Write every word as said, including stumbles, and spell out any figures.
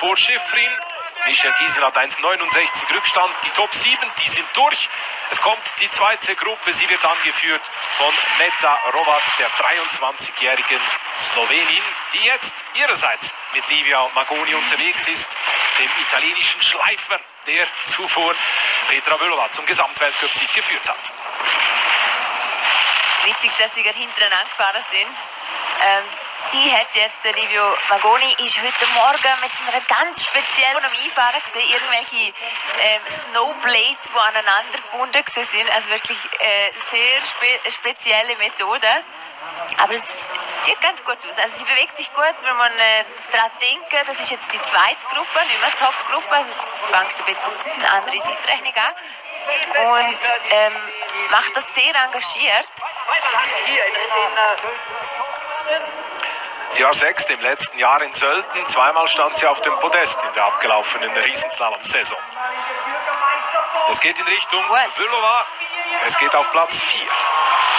vor Schifrin. Michel Giesen hat eins Komma neunundsechzig Rückstand. Die Top sieben, die sind durch. Es kommt die zweite Gruppe. Sie wird angeführt von Meta Rovat, der dreiundzwanzigjährigen Slowenin, die jetzt ihrerseits mit Livia Magoni unterwegs ist, dem italienischen Schleifer, der zuvor Petra Vlhova zum Gesamtweltcup-Sieg geführt hat. Witzig, dass sie gerade hintereinander gefahren sind. Ähm, sie hat jetzt, der Livio Magoni, ist heute Morgen mit einer ganz speziellen Einfahren gesehen, irgendwelche ähm, Snowblades, die aneinander gebunden sind, also wirklich äh, sehr spe spezielle Methode. Aber es sieht ganz gut aus. Also sie bewegt sich gut, wenn man äh, daran denken, das ist jetzt die zweite Gruppe, nicht mehr Top-Gruppe, also jetzt fängt ein bisschen eine andere Zeitrechnung an. Und ähm, macht das sehr engagiert. Sie war Sechste im letzten Jahr in Sölden. Zweimal stand sie auf dem Podest in der abgelaufenen Riesenslalom-Saison. Es geht in Richtung Vlhova. Es geht auf Platz vier.